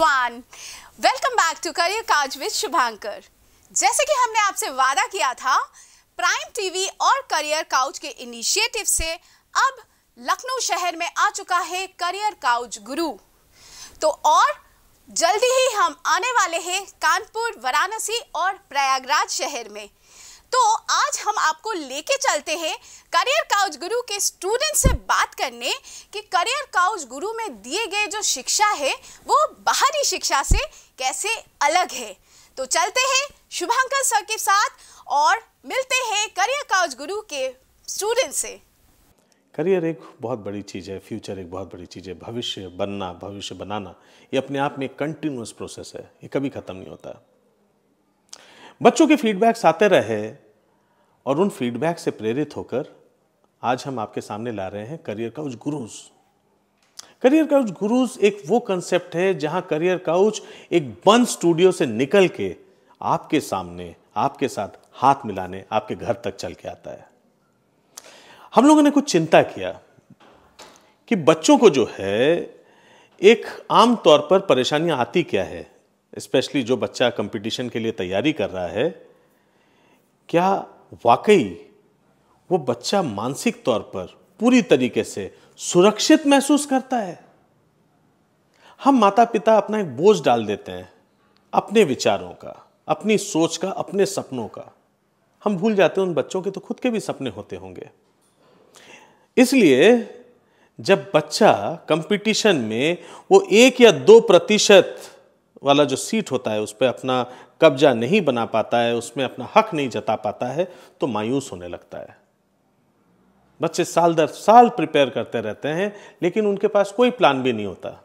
Everyone, welcome back to career couch with Shubhankar. जैसे कि हमने आपसे वादा किया था, प्राइम टीवी और करियर काउच के इनिशिएटिव से अब लखनऊ शहर में आ चुका है करियर काउच गुरु। तो और जल्दी ही हम आने वाले हैं कानपुर, वाराणसी और प्रयागराज शहर में। तो आज हम आपको लेके चलते हैं करियर काउच गुरु के स्टूडेंट से बात करने कि करियर काउच गुरु में दिए गए जो शिक्षा है वो बाहरी शिक्षा से कैसे अलग है। तो चलते हैं शुभांकर सर के साथ और मिलते हैं करियर काउच गुरु के स्टूडेंट से। करियर एक बहुत बड़ी चीज़ है, फ्यूचर एक बहुत बड़ी चीज़ है। भविष्य बनना, भविष्य बनाना, ये अपने आप में एक कंटिन्यूअस प्रोसेस है, ये कभी ख़त्म नहीं होता। बच्चों के फीडबैक्स आते रहे और उन फीडबैक से प्रेरित होकर आज हम आपके सामने ला रहे हैं career couch gurus. Career couch gurus एक वो कंसेप्ट है जहां करियर काउच एक बंद स्टूडियो से निकल के आपके सामने, आपके साथ हाथ मिलाने आपके घर तक चल के आता है। हम लोगों ने कुछ चिंता किया कि बच्चों को जो है एक आम तौर पर परेशानियां आती क्या है, स्पेशली जो बच्चा कंपटीशन के लिए तैयारी कर रहा है, क्या वाकई वो बच्चा मानसिक तौर पर पूरी तरीके से सुरक्षित महसूस करता है। हम माता पिता अपना एक बोझ डाल देते हैं अपने विचारों का, अपनी सोच का, अपने सपनों का। हम भूल जाते हैं उन बच्चों के तो खुद के भी सपने होते होंगे। इसलिए जब बच्चा कंपटीशन में वो 1 या 2% वाला जो सीट होता है उस पर अपना कब्जा नहीं बना पाता है, उसमें अपना हक नहीं जता पाता है, तो मायूस होने लगता है। बच्चे साल दर साल प्रिपेयर करते रहते हैं लेकिन उनके पास कोई प्लान भी नहीं होता।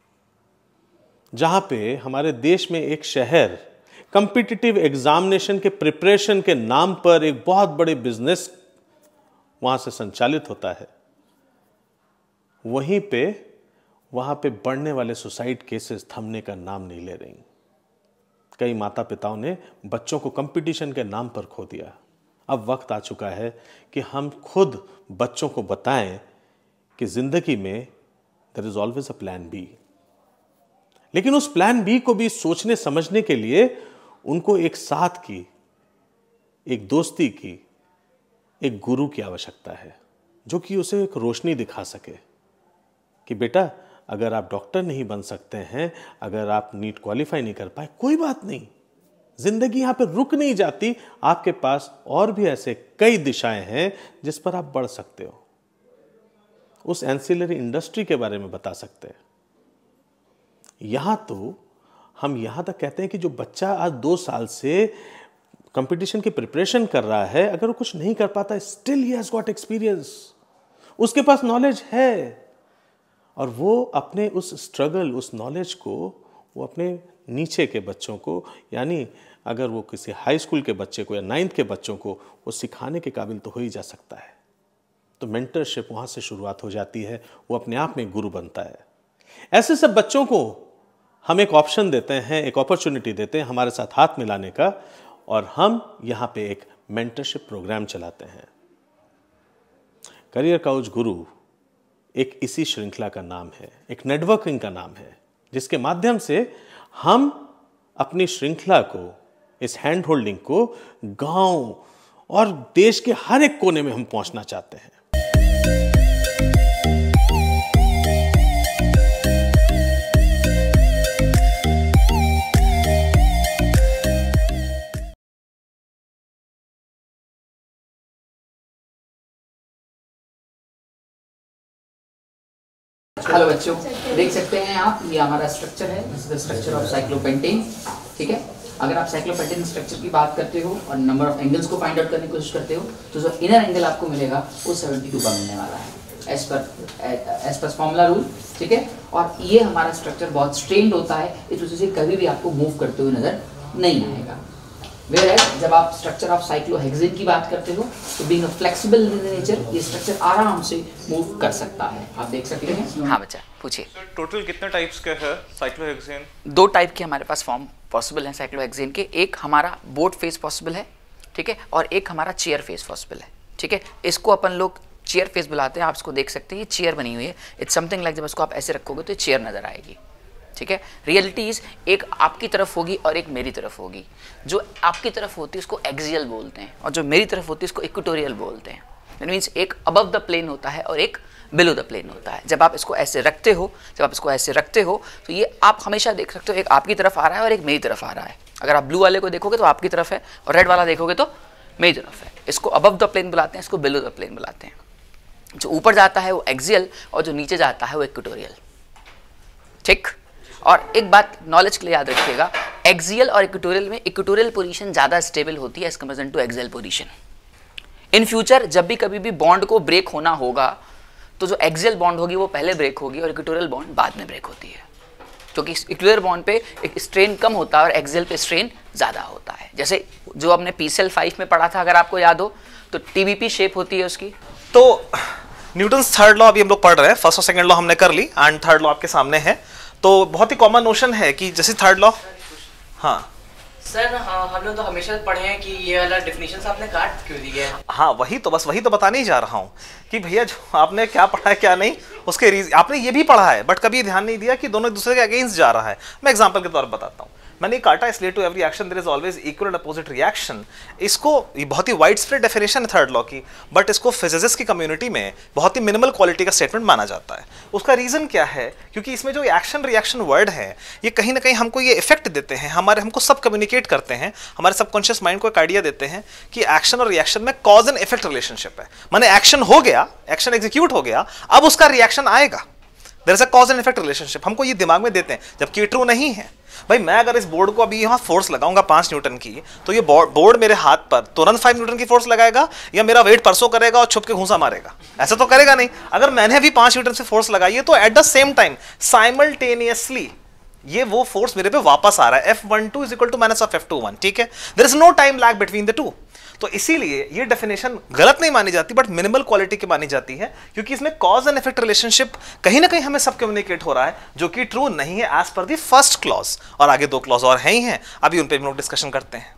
जहां पे हमारे देश में एक शहर कॉम्पिटिटिव एग्जामिनेशन के प्रिपरेशन के नाम पर एक बहुत बड़े बिजनेस वहां से संचालित होता है, वहां पे बढ़ने वाले सुसाइड केसेस थमने का नाम नहीं ले रही। कई माता पिताओं ने बच्चों को कंपटीशन के नाम पर खो दिया। अब वक्त आ चुका है कि हम खुद बच्चों को बताएं कि जिंदगी में there is always a plan B. लेकिन उस प्लान बी को भी सोचने समझने के लिए उनको एक साथ की, एक दोस्ती की, एक गुरु की आवश्यकता है जो कि उसे एक रोशनी दिखा सके कि बेटा, अगर आप डॉक्टर नहीं बन सकते हैं, अगर आप नीट क्वालिफाई नहीं कर पाए, कोई बात नहीं, जिंदगी यहां पर रुक नहीं जाती। आपके पास और भी ऐसे कई दिशाएं हैं जिस पर आप बढ़ सकते हो। उस एंसिलरी इंडस्ट्री के बारे में बता सकते हैं। यहां तो हम यहां तक कहते हैं कि जो बच्चा आज 2 साल से कंपटीशन की प्रिपरेशन कर रहा है, अगर वो कुछ नहीं कर पाता, still he has got experience, उसके पास नॉलेज है और वो अपने उस स्ट्रगल, उस नॉलेज को वो अपने नीचे के बच्चों को, यानी अगर वो किसी हाई स्कूल के बच्चे को या 9th के बच्चों को वो सिखाने के काबिल तो हो ही जा सकता है। तो मेंटरशिप वहाँ से शुरुआत हो जाती है, वो अपने आप में गुरु बनता है। ऐसे सब बच्चों को हम एक ऑप्शन देते हैं, एक अपॉर्चुनिटी देते हैं हमारे साथ हाथ मिलाने का, और हम यहाँ पे एक मेंटरशिप प्रोग्राम चलाते हैं। करियर काउच गुरु एक इसी श्रृंखला का नाम है, एक नेटवर्किंग का नाम है, जिसके माध्यम से हम अपनी श्रृंखला को, इस हैंड होल्डिंग को गांव और देश के हर एक कोने में हम पहुंचना चाहते हैं। हेलो बच्चों, देख सकते हैं आप, ये हमारा स्ट्रक्चर है, this is the structure of cyclopentane. ठीक है, अगर आप साइक्लोपेंटेन स्ट्रक्चर की बात करते हो और नंबर ऑफ एंगल्स को फाइंड आउट करने की कोशिश करते हो, तो जो इनर एंगल आपको मिलेगा वो 72 का मिलने वाला है एज पर फॉर्मूला रूल। ठीक है, और ये हमारा स्ट्रक्चर बहुत स्ट्रेन्ड होता है, इस वजह से कभी भी आपको मूव करते हुए नजर नहीं आएगा। Whereas जब आप स्ट्रक्चर ऑफ साइक्लोहेक्सेन की बात करते हो तो बीइंग फ्लेक्सिबल इन नेचर, ये स्ट्रक्चर आराम से मूव कर सकता है। आप देख सकते हैं। हाँ बच्चा, पूछिए। टोटल कितने टाइप्स का है साइक्लोहेक्सेन? 2 टाइप के हमारे पास फॉर्म पॉसिबल हैं साइक्लोहेक्सेन के। एक हमारा बोट फेज पॉसिबल है, ठीक है, और एक हमारा चेयर फेज पॉसिबल है। ठीक है, इसको अपन लोग चेयर फेज बुलाते हैं। आप इसको देख सकते हैं, ये चेयर बनी हुई है। इट्स समथिंग लाइक जब इसको आप ऐसे रखोगे तो चेयर नजर आएगी। ठीक है। रियलिटीज़ एक आपकी तरफ होगी और एक मेरी तरफ होगी। जो आपकी तरफ होती है उसको एक्सियल बोलते हैं और जो मेरी तरफ होती है उसको इक्वेटोरियल बोलते हैं। दैट मीन्स एक अबव द प्लेन होता है और एक बिलो द प्लेन होता है। जब आप इसको ऐसे रखते हो तो ये आप हमेशा देख सकते हो एक आपकी तरफ आ रहा है और एक मेरी तरफ आ रहा है। अगर आप ब्लू वाले को देखोगे तो आपकी तरफ है और रेड वाला देखोगे तो मेरी तरफ है। इसको अबव द प्लेन बुलाते हैं, इसको बिलो द प्लेन बुलाते हैं। जो ऊपर जाता है वो एक्सियल और जो नीचे जाता है वो इक्वेटोरियल, ठीक। और एक बात नॉलेज के लिए याद रखिएगा, एक्सियल और इक्वेटोरियल में इक्वेटोरियल पोजीशन ज़्यादा स्टेबल होती है as comparison to axial position. In future जब भी कभी भी बॉन्ड को ब्रेक होना होगा तो जो एक्सियल बॉन्ड होगी वो पहले ब्रेक होगी और इक्वेटोरियल बॉन्ड बाद में ब्रेक होती है, क्योंकि इक्वेटोरियल बॉन्ड पे एक स्ट्रेन कम होता है और एक्सियल पे स्ट्रेन ज़्यादा होता है। जैसे जो आपने PCL 5 में पढ़ा था, अगर आपको याद हो तो TBP शेप होती है उसकी। तो न्यूटन्स थर्ड लॉ अभी हम लोग पढ़ रहे हैं, फर्स्ट और सेकंड लॉ हमने कर ली एंड थर्ड लॉ आपके सामने है। तो बहुत ही कॉमन नोशन है कि जैसे थर्ड लॉ, हाँ सर हम लोग तो हमेशा पढ़े हैं कि ये वाला डेफिनेशन आपने काट क्यों दिया है? हाँ वही तो बताने ही जा रहा हूँ कि भैया जो आपने क्या पढ़ा है क्या नहीं, उसके रीजन आपने ये भी पढ़ा है बट कभी ध्यान नहीं दिया कि दोनों एक दूसरे के अगेंस्ट जा रहा है। मैं एग्जांपल के तौर पर बताता हूँ, मैंने काटा इसलिए to every action there is always equal and opposite reaction. इसको ये बहुत ही वाइड स्प्रेड डेफिनेशन है थर्ड लॉ की, बट इसको फिजिसिस्ट की कम्युनिटी में बहुत ही मिनिमल क्वालिटी का स्टेटमेंट माना जाता है। उसका रीजन क्या है, क्योंकि इसमें जो एक्शन रिएक्शन वर्ड है ये कहीं ना कहीं हमको ये इफेक्ट देते हैं, हमको सब कम्युनिकेट करते हैं, हमारे सबकॉन्शियस माइंड को एक आइडिया देते हैं कि एक्शन और रिएक्शन में कॉज एंड इफेक्ट रिलेशनशिप है। माने एक्शन हो गया, एक्शन एग्जीक्यूट हो गया, अब उसका रिएक्शन आएगा, there is a cause and effect relationship, हमको ये दिमाग में देते हैं, जबकि ट्रू नहीं है। भाई मैं अगर इस बोर्ड को अभी यहाँ फोर्स लगाऊंगा 5 न्यूटन की, तो ये बोर्ड मेरे हाथ पर तुरंत 5 न्यूटन की फोर्स लगाएगा या मेरा वेट परसों करेगा और छुप के घूंसा मारेगा? ऐसा तो करेगा नहीं। अगर मैंने भी 5 न्यूटन से फोर्स लगाई है तो at the same time simultaneously ये वो फोर्स मेरे पे वापस आ रहा है, F12 is equal to minus of F21, ठीक है। There is no time lag between the two. तो इसीलिए ये डेफिनेशन गलत नहीं मानी जाती बट मिनिमल क्वालिटी की मानी जाती है, क्योंकि इसमें कॉज एंड इफेक्ट रिलेशनशिप कहीं ना कहीं हमें सब कम्युनिकेट हो रहा है, जो कि ट्रू नहीं है as per the first clause. और आगे 2 क्लॉज और हैं ही हैं, अभी उन पे हम लोग डिस्कशन करते हैं।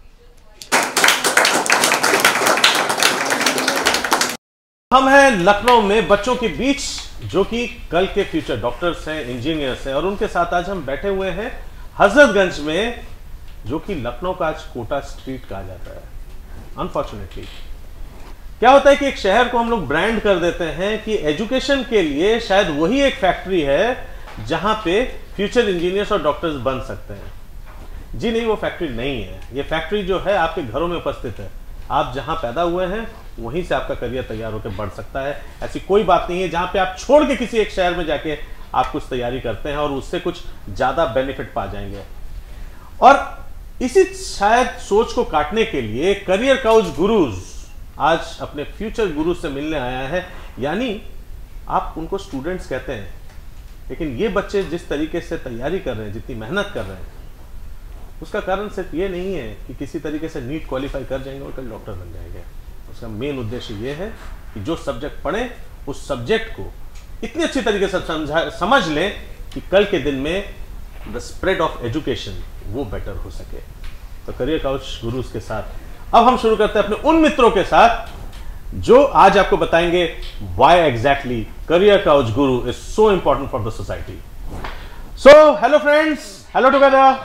हम हैं लखनऊ में बच्चों के बीच जो कि कल के फ्यूचर डॉक्टर्स हैं, इंजीनियर्स हैं, और उनके साथ आज हम बैठे हुए हैं हजरतगंज में, जो कि लखनऊ का आज कोटा स्ट्रीट कहा जाता है। अनफॉर्चुनेटली क्या होता है कि एक शहर को हम लोग ब्रांड कर देते हैं कि एजुकेशन के लिए शायद वही एक फैक्ट्री है जहां पे फ्यूचर इंजीनियर्स और डॉक्टर्स बन सकते हैं। जी नहीं, वो फैक्ट्री नहीं है। ये फैक्ट्री जो है आपके घरों में उपस्थित है। आप जहां पैदा हुए हैं वहीं से आपका करियर तैयार होकर बढ़ सकता है। ऐसी कोई बात नहीं है जहां पे आप छोड़ के किसी एक शहर में जाके आप कुछ तैयारी करते हैं और उससे कुछ ज्यादा बेनिफिट पा जाएंगे। और इसी शायद सोच को काटने के लिए करियर काउच गुरुज आज अपने फ्यूचर गुरु से मिलने आया है। यानी आप उनको स्टूडेंट्स कहते हैं, लेकिन ये बच्चे जिस तरीके से तैयारी कर रहे हैं, जितनी मेहनत कर रहे हैं, उसका कारण सिर्फ ये नहीं है कि किसी तरीके से नीट क्वालिफाई कर जाएंगे और कल डॉक्टर बन जाएंगे। उसका मेन उद्देश्य ये है कि जो सब्जेक्ट पढ़ें उस सब्जेक्ट को इतनी अच्छी तरीके से समझ लें कि कल के दिन में द स्प्रेड ऑफ एजुकेशन वो बेटर हो सके। तो करियर काउच गुरुज के साथ अब हम शुरू करते हैं अपने उन मित्रों के साथ जो आज आपको बताएंगे why exactly career couch guru is so important for the society. So hello friends, hello together.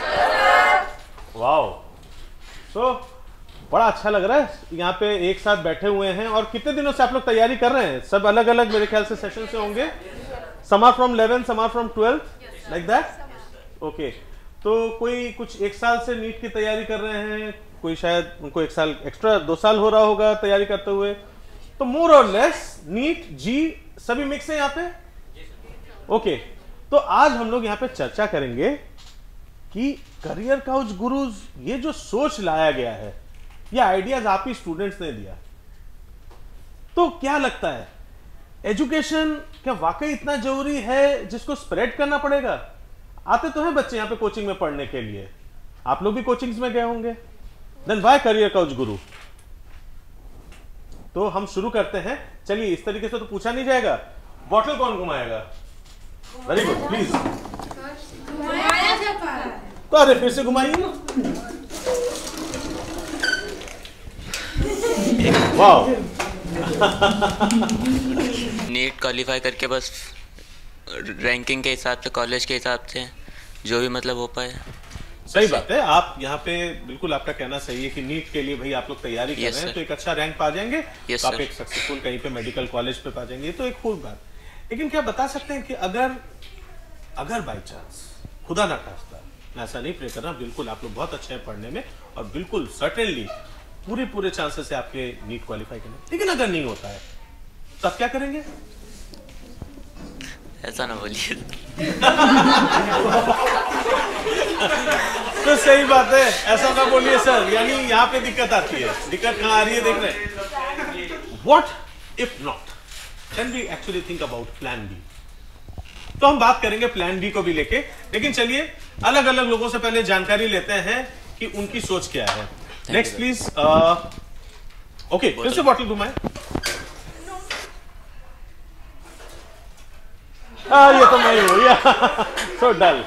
Wow, so बड़ा अच्छा लग रहा है यहाँ पे एक साथ बैठे हुए हैं। और कितने दिनों से आप लोग तैयारी कर रहे हैं? सब अलग अलग मेरे ख्याल से सेशन से होंगे। Some are from 11, some are from 12, like that. Okay, तो कोई कुछ 1 साल से नीट की तैयारी कर रहे हैं, कोई शायद उनको 1 साल एक्स्ट्रा 2 साल हो रहा होगा तैयारी करते हुए। तो मोर और लेस नीट जी सभी मिक्स है यहाँ पे। ओके, तो आज हम लोग यहाँ पे चर्चा करेंगे कि करियर काउच गुरुज ये जो सोच लाया गया है, ये आइडियाज आप ही स्टूडेंट्स ने दिया। तो क्या लगता है, एजुकेशन क्या वाकई इतना जरूरी है जिसको स्प्रेड करना पड़ेगा? आते तो हैं बच्चे यहाँ पे कोचिंग में पढ़ने के लिए, आप लोग भी कोचिंग्स में गए होंगे। देन व्हाई करियर काउच गुरु? तो हम शुरू करते हैं। चलिए, इस तरीके से तो पूछा नहीं जाएगा। बॉटल कौन घुमाएगा? Very good, please. तो अरे फिर से घुमाइए। वाह, नीट क्वालिफाई करके बस रैंकिंग के हिसाब से, कॉलेज के हिसाब से जो भी मतलब हो पाए। सही बात है, आप यहाँ पे बिल्कुल आपका कहना सही है कि नीट के लिए भाई आप लोग तैयारी कर रहे हैं तो एक अच्छा रैंक पा जाएंगे तो आप एक सक्सेसफुल कहीं पे मेडिकल कॉलेज पे पा जाएंगे, तो एक खूब बात। लेकिन क्या बता सकते हैं कि अगर बाई चांस खुदा ना खास्ता, मैं ऐसा नहीं प्रे कर रहा, बिल्कुल आप लोग बहुत अच्छे हैं पढ़ने में और बिल्कुल सर्टेनली पूरे चांसेस है आपके नीट क्वालिफाई करने, लेकिन अगर नहीं होता है तो आप क्या करेंगे? ऐसा ना बोलिए। तो सही बात है, ऐसा ना बोलिए सर, यानी यहाँ पे दिक्कत आती है। दिक्कत कहाँ आ रही है देख रहे हैं? What if not? Can we actually think about plan B? तो हम बात करेंगे प्लान बी को भी लेके, लेकिन चलिए अलग अलग लोगों से पहले जानकारी लेते हैं कि उनकी सोच क्या है। Next please. ओके, फिर से बॉटल घुमाए। ये तो मैं हूं या सो डल।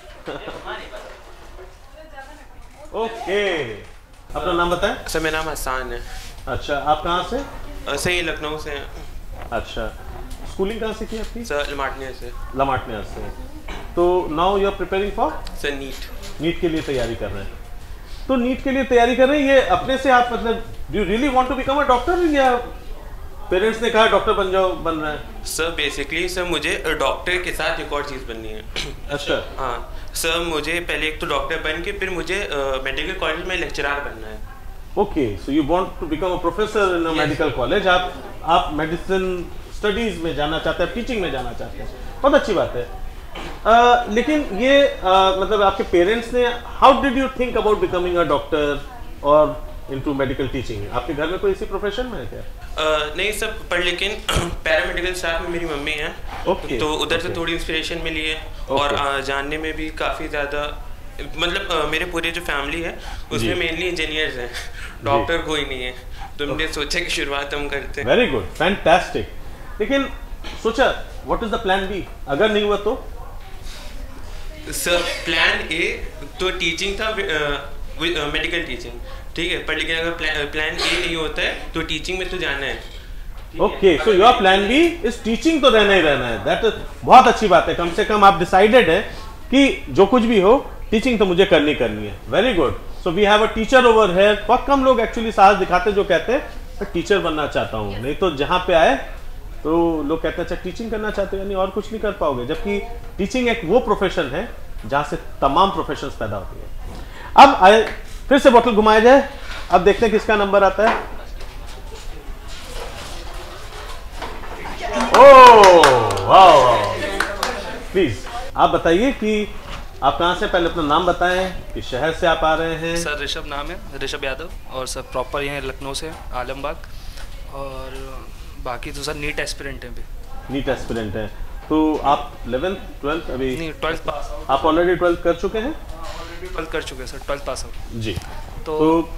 ओके, अपना नाम बताएं। सर मेरा नाम हसान है। अच्छा, आप कहाँ से? सही लखनऊ से हैं। अच्छा, स्कूलिंग कहाँ से की आपकी? सर लमाटनिया से। लमाटनिया से। तो now you are preparing for? Sir NEET के लिए तैयारी कर रहे हैं। तो नीट के लिए तैयारी कर रहे हैं, ये अपने से आप मतलब do you really want to become a doctor या पेरेंट्स ने कहा डॉक्टर बन रहे हैं? सर बेसिकली सर मुझे डॉक्टर के साथ एक और चीज़ बननी है। अच्छा। हाँ सर, मुझे पहले एक तो डॉक्टर बन के फिर मुझे मेडिकल कॉलेज में लेक्चरर बनना है। Okay, so you want to become a professor in a medical college. आप मेडिसिन स्टडीज में जाना चाहते हैं, टीचिंग में जाना चाहते हैं, बहुत अच्छी बात है। लेकिन ये मतलब आपके पेरेंट्स ने, how did you think about becoming a doctor और इनटू मेडिकल टीचिंग? आपके घर में कोई इसी प्रोफेशन में है क्या? नहीं सब पर, लेकिन पैरामेडिकल स्टाफ में मेरी मम्मी है। तो उधर से थोड़ी इंस्पिरेशन मिली है और जानने में भी काफ़ी ज़्यादा, मतलब मेरे पूरे जो फैमिली है उसमें मेनली इंजीनियर्स हैं, डॉक्टर कोई नहीं है, तो हमने सोचा कि शुरुआत हम करते हैं। Very good, fantastic. लेकिन सोचा what is the plan B अगर नहीं हुआ तो? सर प्लान ए तो टीचिंग था, मेडिकल टीचिंग, ठीक है, पर लेकिन अगर प्लान ए नहीं होता है तो टीचिंग में तो जाना है। Okay, so your plan B is teaching, तो रहना ही रहना है। दैट इज बहुत अच्छी बात है, कम से कम आप डिसाइडेड है कि जो कुछ भी हो टीचिंग तो मुझे करनी है। Very good. So we have a teacher over here. बहुत कम लोग एक्चुअली साहस दिखाते जो कहते हैं मैं टीचर बनना चाहता हूँ, नहीं तो जहाँ पे आए तो लोग कहते हैं अच्छा टीचिंग करना चाहते हो यानी और कुछ नहीं कर पाओगे, जबकि टीचिंग एक वो प्रोफेशन है जहाँ से तमाम प्रोफेशंस पैदा होती है। अब आए, फिर से बोतल घुमाया जाए, अब देखते हैं किसका नंबर आता है। ओह वाह, प्लीज आप बताइए कि आप कहाँ से, पहले अपना नाम बताएं, किस शहर से आप आ रहे हैं? सर ऋषभ नाम है, ऋषभ यादव, और सर प्रॉपर यहाँ लखनऊ से आलमबाग, और बाकी तो सर नीट एस्पिरेंट हैं अभी। नीट एस्पिरेंट है, तो आप 11th 12th अभी? नहीं, 12th पास आउट। आप ऑलरेडी 12th कर चुके हैं? ऑलरेडी 12th कर चुके हैं सर, 12th पास आउट जी। तो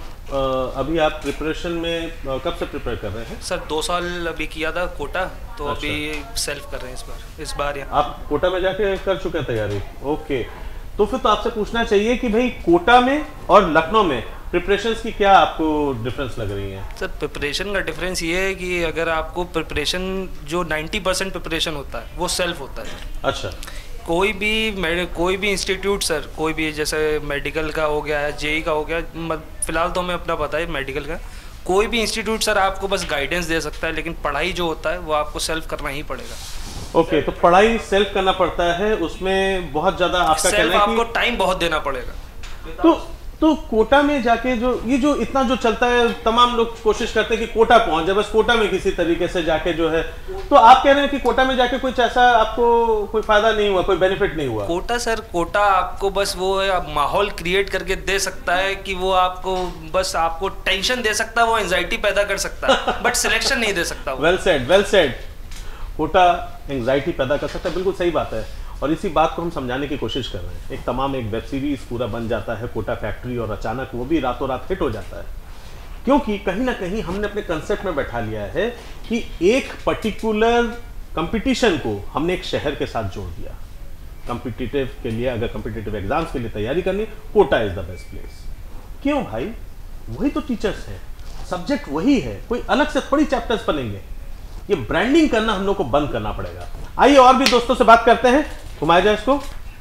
अभी आप प्रिपरेशन में कब से प्रिपेयर कर रहे हैं? सर 2 साल अभी किया था कोटा, तो अच्छा। अभी सेल्फ कर रहे हैं इस बार यहाँ। आप कोटा में जाके कर चुके हैं तैयारी? ओके, तो फिर तो आपसे पूछना चाहिए कि भाई कोटा में और लखनऊ में प्रिपरेशंस की क्या आपको डिफरेंस लग रही है? सर प्रिपरेशन का डिफरेंस ये है कि अगर आपको प्रिपरेशन जो 90% प्रिपरेशन होता है वो सेल्फ होता है। अच्छा। कोई भी इंस्टीट्यूट सर, कोई भी जैसे मेडिकल का हो गया, जेई का हो गया, फिलहाल तो हमें अपना पता है मेडिकल का, कोई भी इंस्टीट्यूट सर आपको बस गाइडेंस दे सकता है, लेकिन पढ़ाई जो होता है वो आपको सेल्फ करना ही पड़ेगा। ओके, तो पढ़ाई सेल्फ करना पड़ता है, उसमें बहुत ज़्यादा आपका कहना है कि आपको टाइम बहुत देना पड़ेगा। तो कोटा में जाके जो इतना जो चलता है, तमाम लोग कोशिश करते हैं कि कोटा पहुंच जाए, बस कोटा में किसी तरीके से जाके जो है, तो आप कह रहे हैं कि कोटा में जाके कुछ ऐसा आपको कोई फायदा नहीं हुआ, कोई बेनिफिट नहीं हुआ? कोटा आपको बस वो है, माहौल क्रिएट करके दे सकता है कि वो आपको बस आपको टेंशन दे सकता है, वो एंजाइटी पैदा कर सकता है, बट सिलेक्शन नहीं दे सकता। Well said. कोटा एंजाइटी पैदा कर सकता है, बिल्कुल सही बात है, और इसी बात को हम समझाने की कोशिश कर रहे हैं। एक वेब सीरीज पूरा बन जाता है कोटा फैक्ट्री, और अचानक वो भी रातों रात हिट हो जाता है, क्योंकि कहीं ना कहीं हमने अपने कंसेप्ट में बैठा लिया है कि एक पर्टिकुलर कंपटीशन को हमने एक शहर के साथ जोड़ दिया। कॉम्पिटिटिव के लिए, अगर कॉम्पिटिटिव एग्जाम्स के लिए तैयारी करनी, Kota is the best place. क्यों भाई? वही तो टीचर्स हैं, सब्जेक्ट वही है, कोई अलग से थोड़ी चैप्टर्स बनेंगे। ये ब्रांडिंग करना हम लोग को बंद करना पड़ेगा। आइए और भी दोस्तों से बात करते हैं, घुमाया जाए इसको।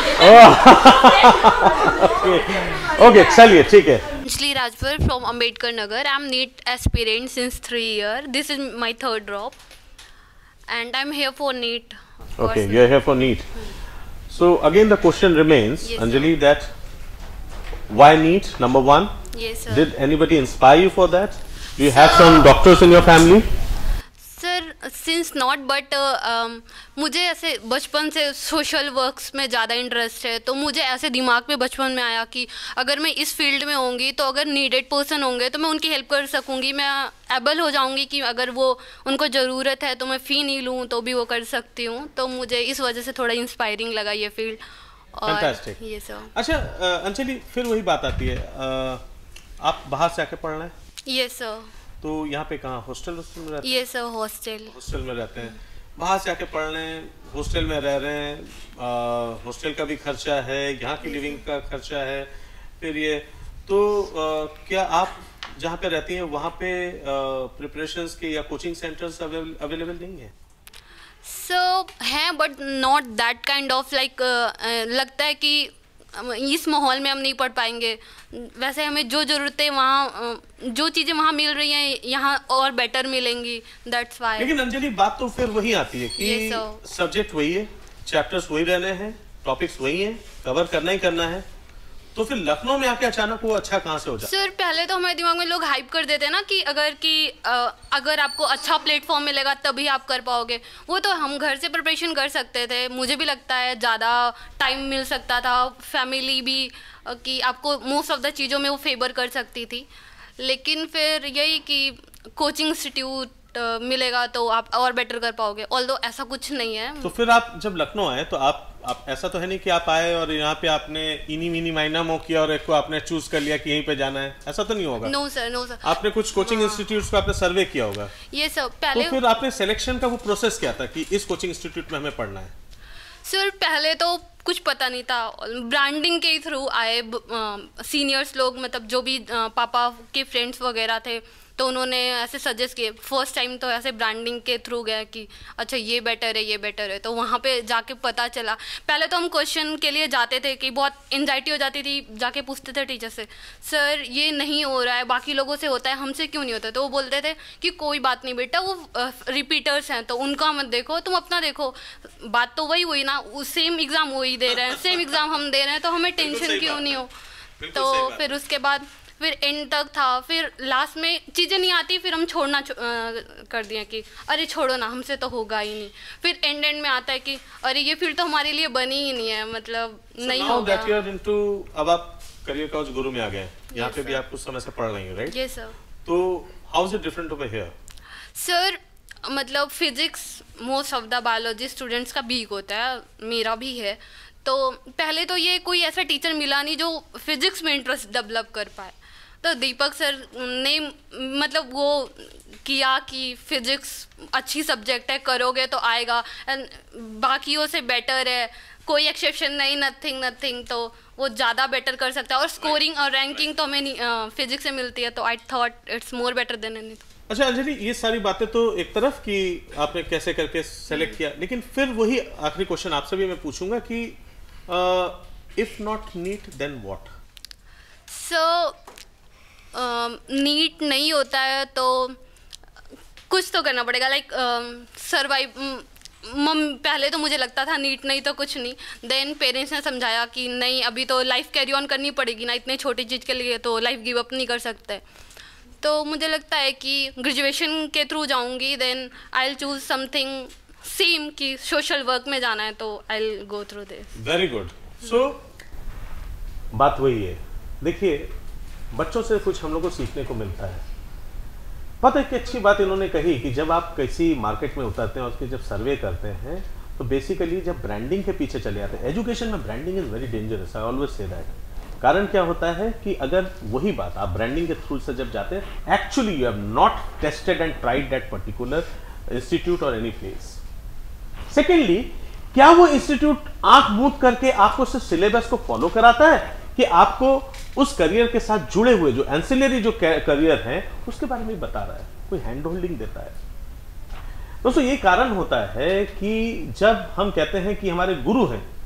ओके, चलिए ठीक है। Anjali Rajpur from Ambedkar Nagar. I'm NEET aspirant since 3 years. This is my third drop, and I'm here for NEET. Okay, you're here for NEET. So again, the question remains, Yes, Anjali, that why NEET? Number one. Yes, sir. Did anybody inspire you for that? Do you have some doctors in your family? Sir since not but मुझे ऐसे बचपन से social works में ज़्यादा interest है, तो मुझे ऐसे दिमाग में बचपन में आया कि अगर मैं इस फील्ड में होंगी तो अगर नीडेड पर्सन होंगे तो मैं उनकी हेल्प कर सकूंगी, मैं एबल हो जाऊंगी कि अगर वो उनको ज़रूरत है तो मैं फ़ी नहीं लूँ तो भी वो कर सकती हूँ। तो मुझे इस वजह से थोड़ा इंस्पायरिंग लगा ये फील्ड। Fantastic. ये सर। अच्छा अंजलि, फिर वही बात आती है, आप बाहर से आके पढ़ रहे हैं? ये सर। तो यहाँ पे कहाँ हॉस्टल में रहते हैं? ये सर हॉस्टल में रहते हैं। बाहर से आके पढ़ रहे हैं, हॉस्टल में रह रहे हैं, हॉस्टल का भी खर्चा है, यहाँ की लिविंग का खर्चा है, फिर ये तो क्या आप जहाँ पे रहती हैं वहाँ पे प्रिपरेशंस के या कोचिंग सेंटर्स अवेलेबल नहीं है? हैं but not that kind of like, लगता है कि इस माहौल में हम नहीं पढ़ पाएंगे। वैसे हमें जो ज़रूरतें वहाँ, जो चीज़ें वहाँ मिल रही हैं यहाँ और बेटर मिलेंगी, दैट्स वाई। लेकिन अंजलि बात तो फिर वही आती है कि सब्जेक्ट वही है, चैप्टर्स वही रहने हैं, टॉपिक्स वही हैं, कवर करना ही करना है, तो फिर लखनऊ में आके अचानक वो अच्छा कहाँ से हो जाए? सर पहले तो हमारे दिमाग में लोग हाइप कर देते हैं ना कि अगर आपको अच्छा प्लेटफॉर्म मिलेगा तभी आप कर पाओगे। वो तो हम घर से प्रिपरेशन कर सकते थे, मुझे भी लगता है ज़्यादा टाइम मिल सकता था, फैमिली भी कि आपको मोस्ट ऑफ द चीज़ों में वो फेवर कर सकती थी। लेकिन फिर यही कि कोचिंग इंस्टीट्यूट मिलेगा तो आप और बेटर कर पाओगे, ऑल्दो ऐसा कुछ नहीं है। तो फिर आप जब लखनऊ आए तो आप ऐसा तो है नहीं कि आप आए और यहाँ पे आपने इनी मिनी माइना मो किया और एक को आपने चूज कर लिया कि यहीं पे जाना है, ऐसा तो नहीं होगा? No sir. आपने कुछ कोचिंग इंस्टीट्यूट्स को आपने सर्वे किया होगा? ये सब पहले। तो फिर आपने सिलेक्शन का वो प्रोसेस क्या था कि इस कोचिंग इंस्टीट्यूट में हमें पढ़ना है? सर पहले तो कुछ पता नहीं था, ब्रांडिंग के थ्रू आए सीनियर्स लोग, मतलब जो भी पापा के फ्रेंड्स वगैरह थे तो उन्होंने ऐसे सजेस्ट किए। फर्स्ट टाइम तो ऐसे ब्रांडिंग के थ्रू गया कि अच्छा ये बेटर है, ये बेटर है, तो वहाँ पे जाके पता चला। पहले तो हम क्वेश्चन के लिए जाते थे कि बहुत एंजाइटी हो जाती थी, जाके पूछते थे टीचर से, सर ये नहीं हो रहा है, बाकी लोगों से होता है, हमसे क्यों नहीं होता? तो वो बोलते थे कि कोई बात नहीं बेटा, वो रिपीटर्स हैं तो उनका मत देखो, तुम अपना देखो। बात तो वही हुई ना, सेम एग्ज़ाम वही दे रहे हैं, सेम एग्ज़ाम हम दे रहे हैं, तो हमें टेंशन क्यों नहीं हो? तो फिर उसके बाद फिर एंड तक था, फिर लास्ट में चीज़ें नहीं आती, फिर हम छोड़ना कर दिया कि अरे छोड़ो ना, हमसे तो होगा ही नहीं। फिर एंड में आता है कि अरे ये फील्ड तो हमारे लिए बनी ही नहीं है, मतलब नहीं होगा। अब आप करियर काउच गुरु में आ गए, यहाँ पे भी आप कुछ समय से पढ़ रही हैं, राइट? Yes sir. तो how is it different over here? Sir मतलब physics most of the biology students का वीक होता है, मेरा भी है। तो पहले तो ये कोई ऐसा टीचर मिला नहीं जो फिजिक्स में इंटरेस्ट डेवलप कर पाए, तो दीपक सर ने मतलब वो किया कि फिजिक्स अच्छी सब्जेक्ट है, करोगे तो आएगा, बाकियों से बेटर है, कोई एक्सेप्शन नहीं, नथिंग, तो वो ज़्यादा बेटर कर सकता है। और स्कोरिंग और रैंकिंग तो हमें फिजिक्स से मिलती है, तो I thought it's more better than anything. अच्छा अंजलि, ये सारी बातें तो एक तरफ कि आपने कैसे करके सेलेक्ट किया, लेकिन फिर वही आखिरी क्वेश्चन आपसे भी मैं पूछूंगा कि if not NEET then what? So NEET नहीं होता है तो कुछ तो करना पड़ेगा, लाइक सर्वाइव। पहले तो मुझे लगता था नीट नहीं तो कुछ नहीं, देन पेरेंट्स ने समझाया कि नहीं अभी तो लाइफ कैरी ऑन करनी पड़ेगी ना, इतने छोटी चीज़ के लिए तो लाइफ गिव अप नहीं कर सकते। तो मुझे लगता है कि ग्रेजुएशन के थ्रू जाऊंगी, then I will choose something same कि सोशल वर्क में जाना है तो I will go through this. Very good. So बात वही है, देखिए बच्चों से कुछ हम लोग को सीखने को मिलता है। पता है कि अच्छी बात इन्होंने कही कि जब आप किसी मार्केट में उतरते हैं और उसके जब सर्वे करते हैं तो बेसिकली जब ब्रांडिंग के पीछे चले जाते हैं, एजुकेशन में branding is very dangerous, I always say that. कारण क्या होता है कि अगर वही बात आप ब्रांडिंग के थ्रू से जब जाते हैं, actually you have not tested and tried that particular institute और एनी प्लेस। सेकेंडली, क्या वो इंस्टीट्यूट आंख मूंद करके आपको सिर्फ सिलेबस को फॉलो कराता है कि आपको उस करियर के साथ जुड़े हुए जो एंसिलरी जो करियर है उसके बारे में बता रहा है, कोई हैंड होल्डिंग देता है? दोस्तों ये कारण होता है कि जब हम कहते हैं कि हमारे गुरु हैं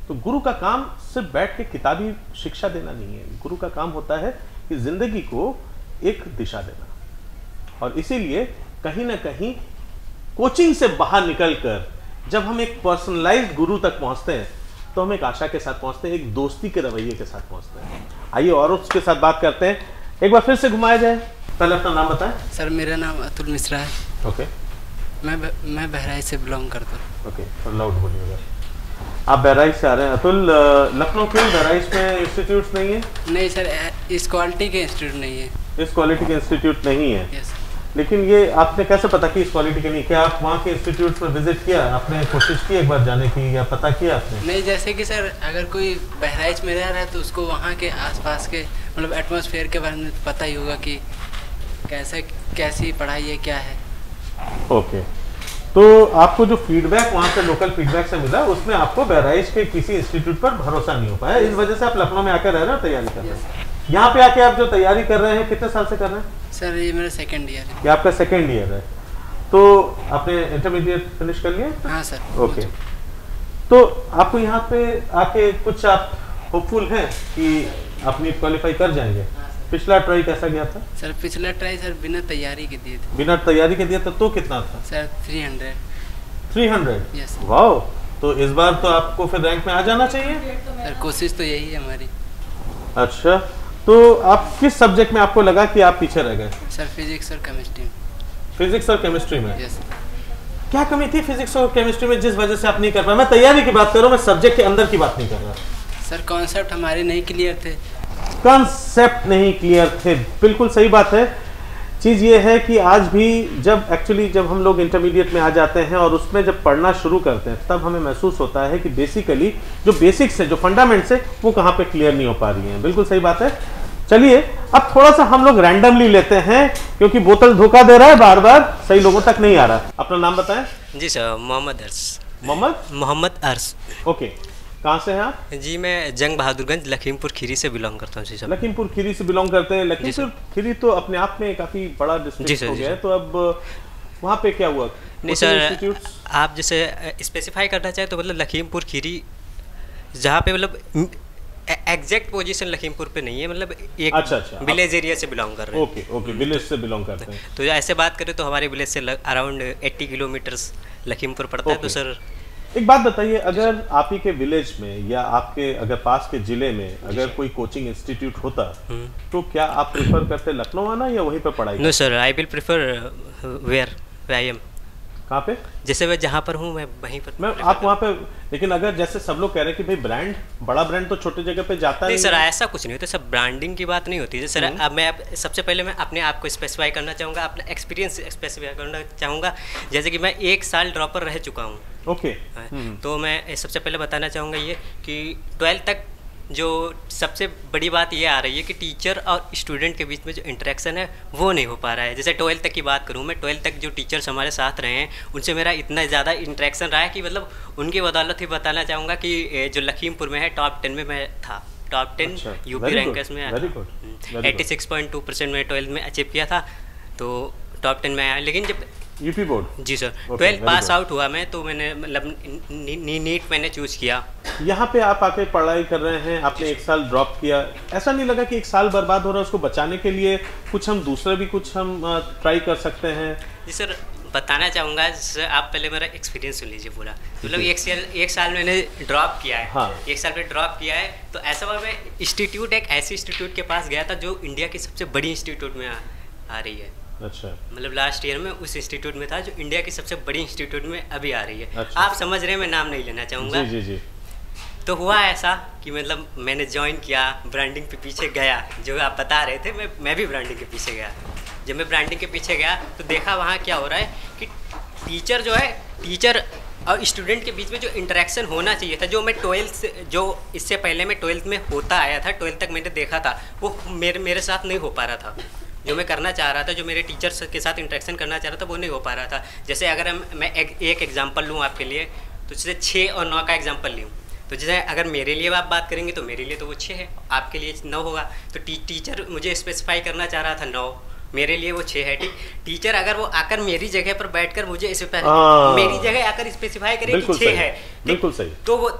तो गुरु का काम सिर्फ बैठ के किताबी शिक्षा देना नहीं है, गुरु का काम होता है कि जिंदगी को एक दिशा देना। और इसीलिए कहीं ना कहीं कोचिंग से बाहर निकलकर जब हम एक पर्सनलाइज्ड गुरु तक पहुंचते हैं तो हम एक आशा के साथ पहुंचते हैं, एक दोस्ती के रवैये के साथ पहुंचते हैं। आइए और उसके साथ बात करते हैं, एक बार फिर से घुमाया जाए। पहले अपना नाम बताएं। सर मेरा नाम अतुल मिश्रा है। ओके। मैं बहराइच से बिलोंग करता हूँ। ओके, तो लाउड बोलिएगा। आप बहराइच से आ रहे हैं अतुल, लखनऊ क्यों बहराइच में इंस्टीट्यूट नहीं है? नहीं सर, इस क्वालिटी के इंस्टीट्यूट नहीं है। इस क्वालिटी के इंस्टीट्यूट नहीं है? यस। लेकिन ये आपने कैसे पता कि इस क्वालिटी के नहीं? क्या आप वहाँ के इंस्टीट्यूट में विजिट किया, आपने कोशिश की एक बार जाने की, या पता किया आपने? नहीं, जैसे कि सर अगर कोई बहराइच में रह रहा है तो उसको वहाँ के आसपास के मतलब एटमॉस्फेयर के बारे में पता ही होगा कि कैसी पढ़ाई है, क्या है। ओके, तो आपको जो फीडबैक वहाँ से लोकल फीडबैक से मिला उसमें आपको बहराइच के किसी इंस्टीट्यूट पर भरोसा नहीं हो पाया, इस वजह से आप लखनऊ में आकर रह रहे हो, तैयारी कर रहे हैं। यहाँ पे आके आप जो तैयारी कर रहे हैं कितने साल से कर रहे हैं? सर ये मेरा सेकंड ईयर है। ये आपका सेकंड ईयर है, तो आपने इंटरमीडिएट फिनिश कर लिया? हाँ सर। ओके, तो आपको यहाँ पे आके कुछ आप होपफुल हैं कि आप नीट क्वालिफाई कर जाएंगे? पिछला ट्राई कैसा गया था? सर पिछला ट्राई सर बिना तैयारी के दिए थे। बिना तैयारी के दिया था, तो कितना था? सर 300। 300? यस। वाओ, तो इस बार तो आपको फिर रैंक में आ जाना चाहिए। सर कोशिश तो यही है हमारी। अच्छा, तो आप किस सब्जेक्ट में आपको लगा कि आप पीछे रह गए? सर फिजिक्स और केमिस्ट्री में। फिजिक्स और केमिस्ट्री में? यस। क्या कमी थी फिजिक्स और केमिस्ट्री में जिस वजह से आप नहीं कर पाए? मैं तैयारी की बात कर रहा हूँ, मैं सब्जेक्ट के अंदर की बात नहीं कर रहा। सर कॉन्सेप्ट हमारे नहीं क्लियर थे। कॉन्सेप्ट नहीं क्लियर थे, बिल्कुल सही बात है। चीज़ ये है कि आज भी जब हम लोग इंटरमीडिएट में आ जाते हैं और उसमें जब पढ़ना शुरू करते हैं तब हमें महसूस होता है कि बेसिकली जो बेसिक्स है, जो फंडामेंट्स है, वो कहाँ पे क्लियर नहीं हो पा रही हैं। बिल्कुल सही बात है। चलिए अब थोड़ा सा हम लोग रैंडमली लेते हैं क्योंकि बोतल धोखा दे रहा है, बार बार सही लोगों तक नहीं आ रहा। अपना नाम बताएं। जी सर, मोहम्मद अर्श। मोहम्मद अर्श। ओके, कहाँ से हैं आप? जी मैं जंग बहादुरगंज लखीमपुर खीरी से बिलोंग करता हूँ। जी सर, लखीमपुर खीरी से बिलोंग करते हैं। लखीमपुर खीरी तो अपने आप में काफ़ी बड़ा डिस्ट्रिक्ट हो गया है, तो अब वहाँ पे क्या हुआ? नहीं सर, आप जैसे स्पेसिफाई करना चाहें तो मतलब लखीमपुर खीरी जहाँ पे मतलब एग्जैक्ट पोजीशन लखीमपुर पे नहीं है, मतलब एक अच्छा विलेज एरिया से बिलोंग कर रहे हैं। ओके, विलेज से बिलोंग करते हैं। तो ऐसे बात करें तो हमारे विलेज से अराउंड 80 किलोमीटर्स लखीमपुर पड़ता है। तो सर एक बात बताइए, अगर आप ही के विलेज में या आपके अगर पास के जिले में अगर कोई कोचिंग इंस्टीट्यूट होता तो क्या आप प्रेफर करते लखनऊ आना या वहीं पर पढ़ाई? No sir, I will prefer where I am. कहाँ पे? जैसे मैं जहाँ पर हूँ मैं वहीं पर। मैं आप वहाँ पे, लेकिन अगर जैसे सब लोग कह रहे हैं कि भाई ब्रांड, बड़ा ब्रांड तो छोटी जगह पे जाता नहीं सर, ऐसा कुछ नहीं होता सर, ब्रांडिंग की बात नहीं होती है सर। अब मैं सबसे पहले मैं अपने आप को स्पेसिफाई करना चाहूँगा, अपना एक्सपीरियंस स्पेसिफाई करना चाहूँगा। जैसे कि मैं 1 साल ड्रॉपर रह चुका हूँ। ओके। तो मैं सबसे पहले बताना चाहूँगा ये कि 12th तक जो सबसे बड़ी बात ये आ रही है कि टीचर और स्टूडेंट के बीच में जो इंटरेक्शन है वो नहीं हो पा रहा है। जैसे 12th तक की बात करूँ मैं, 12th तक जो टीचर्स हमारे साथ रहे हैं उनसे मेरा इतना ज़्यादा इंटरेक्शन रहा है कि मतलब उनकी बदौलत ही बताना चाहूँगा कि जो लखीमपुर में है टॉप 10 में मैं था। टॉप 10 यूपी रैंकर्स में 86.2% में 12th में अचीव किया था, तो टॉप 10 में आया। लेकिन जब यूपी बोर्ड, जी सर, 12th पास आउट हुआ मैं, तो मैंने मतलब नीट मैंने चूज किया। यहाँ पे आप आके पढ़ाई कर रहे हैं, आपने 1 साल ड्रॉप किया, ऐसा नहीं लगा कि 1 साल बर्बाद हो रहा है? उसको बचाने के लिए कुछ हम दूसरा भी कुछ हम ट्राई कर सकते हैं? जी सर, बताना चाहूँगा, आप पहले मेरा एक्सपीरियंस सुन लीजिए पूरा। मतलब 1 साल मैंने ड्रॉप किया है। हाँ। 1 साल में ड्रॉप किया है, तो ऐसा हुआ मैं इंस्टीट्यूट, एक ऐसी इंस्टीट्यूट के पास गया था जो इंडिया की सबसे बड़ी इंस्टीट्यूट में आ रही है। अच्छा, मतलब लास्ट ईयर में उस इंस्टीट्यूट में था जो इंडिया की सबसे बड़ी इंस्टीट्यूट में अभी आ रही है। अच्छा। आप समझ रहे हैं, मैं नाम नहीं लेना चाहूँगा। जी जी जी। तो हुआ ऐसा कि मतलब मैंने ज्वाइन किया, ब्रांडिंग पे पीछे गया, जो आप बता रहे थे, मैं भी ब्रांडिंग के पीछे गया। जब मैं ब्रांडिंग के पीछे गया तो देखा वहाँ क्या हो रहा है कि टीचर जो है, टीचर और स्टूडेंट के बीच में जो इंटरेक्शन होना चाहिए था, जो मैं 12th से, जो इससे पहले मैं 12th में होता आया था, 12th तक मैंने देखा था, वो मेरे साथ नहीं हो पा रहा था। जो मैं करना चाह रहा था, जो मेरे टीचर्स के साथ इंटरेक्शन करना चाह रहा था, वो नहीं हो पा रहा था। जैसे अगर मैं एक एग्जांपल लूँ आपके लिए, तो जैसे 6 और 9 का एग्जांपल लूँ, तो जैसे अगर मेरे लिए आप बात करेंगे तो मेरे लिए तो वो 6 है, आपके लिए 9 होगा। तो टीचर मुझे स्पेसिफाई करना चाह रहा था 9, मेरे लिए वो 6 है। ठीक, टीचर अगर वो आकर मेरी जगह पर बैठकर मुझे मेरी जगह आकर स्पेसिफाई करे कि 6 है, बिल्कुल सही, तो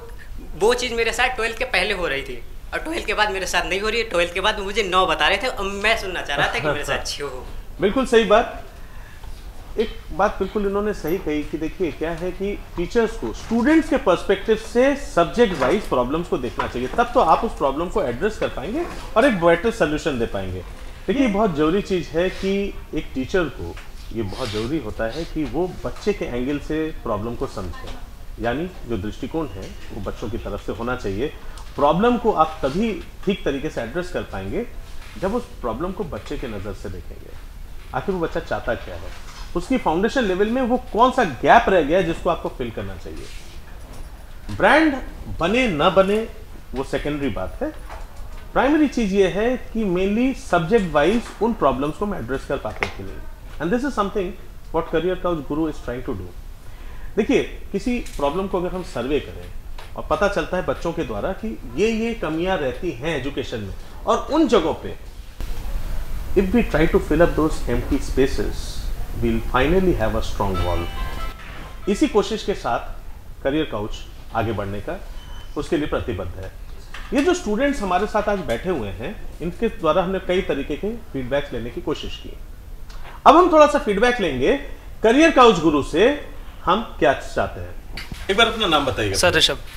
वो चीज़ मेरे साथ 12th के पहले हो रही थी और 12th के बाद मेरे साथ नहीं हो रही है। 12th के बाद मुझे 9 बता रहे थे और मैं सुनना चाह रहा था कि मेरे साथ 6 हो। बिल्कुल सही बात। एक बात बिल्कुल इन्होंने सही कही कि देखिए क्या है कि टीचर्स को स्टूडेंट्स के पर्सपेक्टिव से सब्जेक्ट वाइज प्रॉब्लम्स को देखना चाहिए, तब तो आप उस प्रॉब्लम को एड्रेस कर पाएंगे और एक बेटर सोल्यूशन दे पाएंगे। देखिए बहुत ज़रूरी चीज़ है कि एक टीचर को ये बहुत ज़रूरी होता है कि वो बच्चे के एंगल से प्रॉब्लम को समझे, यानी जो दृष्टिकोण है वो बच्चों की तरफ से होना चाहिए। प्रॉब्लम को आप तभी ठीक तरीके से एड्रेस कर पाएंगे जब उस प्रॉब्लम को बच्चे के नज़र से देखेंगे। आखिर वो बच्चा चाहता क्या है, उसकी फाउंडेशन लेवल में वो कौन सा गैप रह गया जिसको आपको फिल करना चाहिए। ब्रांड बने ना बने वो सेकेंडरी बात है। प्राइमरी चीज ये है कि मेनली सब्जेक्ट वाइज उन प्रॉब्लम्स को हम एड्रेस कर पाते हैं कि नहीं, and this is something what career couch guru is trying to do. देखिए किसी प्रॉब्लम को अगर हम सर्वे करें और पता चलता है बच्चों के द्वारा कि ये कमियां रहती हैं एजुकेशन में, और उन जगहों पे if we try to fill up those empty spaces we'll finally have a strong wall। इसी कोशिश के साथ करियर काउच आगे बढ़ने का उसके लिए प्रतिबद्ध है। ये जो स्टूडेंट्स हमारे साथ आज बैठे हुए हैं इनके द्वारा हमने कई तरीके के फीडबैक लेने की कोशिश की। अब हम थोड़ा सा फीडबैक लेंगे करियर काउच गुरु से, हम क्या चाहते हैं। एक बार अपना नाम बताइएगा। सर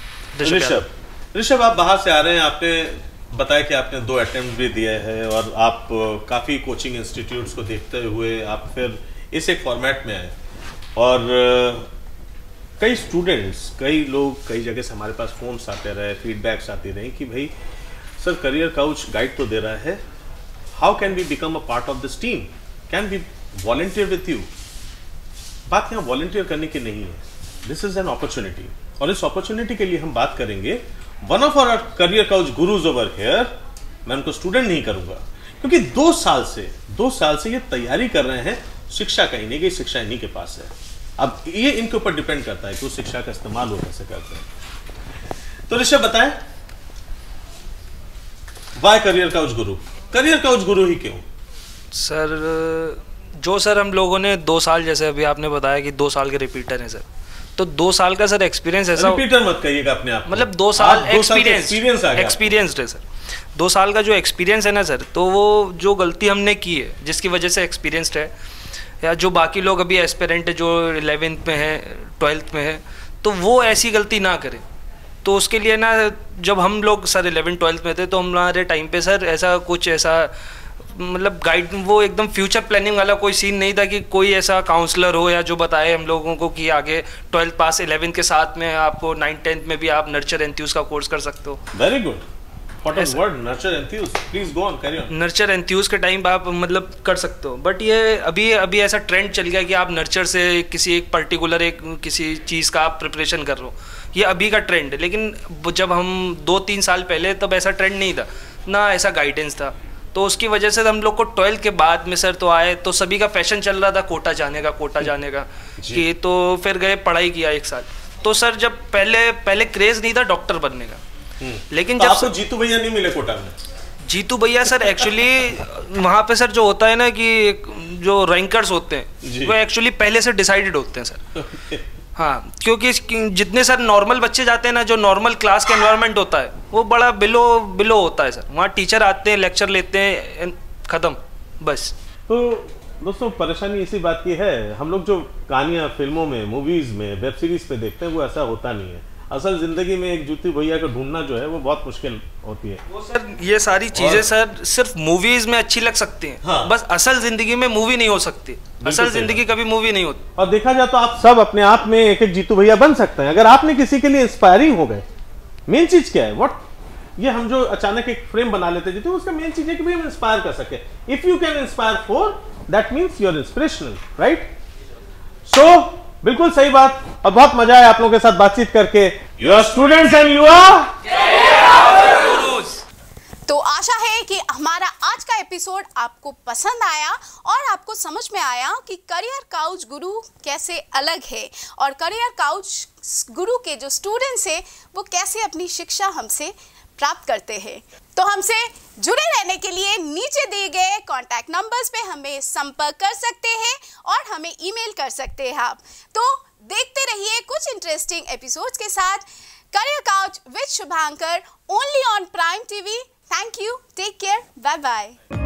ऋषभ, आप बाहर से आ रहे हैं, आपने बताया कि आपने 2 अटेम्प्ट भी दिए हैं और आप काफ़ी कोचिंग इंस्टीट्यूट्स को देखते हुए आप फिर इस एक फॉर्मेट में आए, और कई स्टूडेंट्स, कई लोग, कई जगह से हमारे पास फोन्स आते रहे, फीडबैक्स आती रही कि भाई सर करियर काउच गाइड तो दे रहा है, how can we become a part of this team, can we volunteer with you. बात यहाँ वॉलंटियर करने की नहीं है, दिस इज एन अपॉर्चुनिटी, और इस अपॉर्चुनिटी के लिए हम बात करेंगे one of our career couch gurus over here. मैं उनको स्टूडेंट नहीं करूंगा क्योंकि 2 साल से ये तैयारी कर रहे हैं। शिक्षा कहीं नहीं गई, शिक्षा इन्हीं के पास है। अब ये इनके ऊपर डिपेंड करता है कि उस शिक्षा का इस्तेमाल वो कैसे करते हैं। तो ऋषभ बताएं, why career couch guru? Career couch guru ही क्यों? सर हम लोगों ने 2 साल, जैसे अभी आपने बताया कि 2 साल के रिपीटर हैं सर, तो 2 साल का सर एक्सपीरियंस ऐसा, रिपीटर मत कहिएगा अपने आप, मतलब 2 साल एक्सपीरियंस्ड है सर। 2 साल का जो एक्सपीरियंस है ना सर, तो वो जो गलती हमने की है जिसकी वजह से एक्सपीरियंस्ड है, या जो बाकी लोग अभी एस्पिरेंट है जो 11th में है, 12th में है, तो वो ऐसी गलती ना करें। तो उसके लिए ना, जब हम लोग सर 11th-12th में थे तो हमारे टाइम पे सर ऐसा मतलब गाइड, वो एकदम फ्यूचर प्लानिंग वाला कोई सीन नहीं था कि कोई ऐसा काउंसलर हो या जो बताए हम लोगों को कि आगे 12th पास 11th के साथ में आपको 9th-10th में भी आप नर्चर एंथ्यूज का कोर्स कर सकते हो। Very good, What a word, nurture enthuse. Please go on, carry on. Nurture enthuse के टाइम आप मतलब कर सकते हो, बट ये अभी ऐसा ट्रेंड चल गया कि आप नर्चर से किसी एक पर्टिकुलर किसी चीज़ का आप प्रिपरेशन कर रहे हो, ये अभी का ट्रेंड है। लेकिन जब हम 2-3 साल पहले, तब ऐसा ट्रेंड नहीं था ना, ऐसा गाइडेंस था। तो उसकी वजह से हम लोग को 12th के बाद में सर तो आए, तो सभी का फैशन चल रहा था कोटा जाने का कि, तो फिर गए पढ़ाई किया 1 साल। तो सर जब पहले क्रेज नहीं था डॉक्टर बनने का, लेकिन तो जब आपको जीतू भैया नहीं मिले कोटा में? जीतू भैया सर एक्चुअली वहाँ पे सर जो होता है ना कि जो रैंकर्स होते हैं वो एक्चुअली पहले से डिसाइडेड होते हैं सर। हाँ, क्योंकि जितने सर नॉर्मल बच्चे जाते हैं ना, जो नॉर्मल क्लास का एनवायरनमेंट होता है वो बड़ा बिलो होता है सर। वहाँ टीचर आते हैं, लेक्चर लेते हैं, खत्म, बस। तो दोस्तों परेशानी इसी बात की है, हम लोग जो कहानियाँ फिल्मों में, मूवीज में, वेब सीरीज पे देखते हैं वो ऐसा होता नहीं है। असल जिंदगी में एक जूती भैया को ढूंढना जो है वो बहुत मुश्किल होती है। वो सर ये सारी चीजें सर सिर्फ मूवीज में अच्छी लग सकती हैं, हाँ। बस असल जिंदगी में मूवी नहीं हो सकती, असल जिंदगी कभी मूवी नहीं होती। और देखा जाए तो आप सब अपने आप में एक जीतू भैया बन सकते हैं अगर आपने किसी के लिए इंस्पायरिंग हो गए। मेन चीज क्या है, ये हम जो अचानक एक फ्रेम बना लेते हैं उसका मेन चीज है कि भाई हम इंस्पायर कर सके। If you can inspire 4, that means you are inspirational, right? So बिल्कुल सही बात, और बहुत मजा आया आप लोगों के साथ बातचीत करके। You are students and you are gurus. तो आशा है कि हमारा आज का एपिसोड आपको पसंद आया और आपको समझ में आया कि करियर काउच गुरु कैसे अलग है और करियर काउच गुरु के जो स्टूडेंट्स हैं वो कैसे अपनी शिक्षा हमसे प्राप्त करते हैं। तो हमसे जुड़े रहने के लिए नीचे दिए गए कॉन्टैक्ट नंबर्स पे हमें संपर्क कर सकते हैं और हमें ईमेल कर सकते हैं आप। तो देखते रहिए कुछ इंटरेस्टिंग एपिसोड्स के साथ Career Couch with Shubhankar only on Prime TV. Thank you. Take care. Bye bye.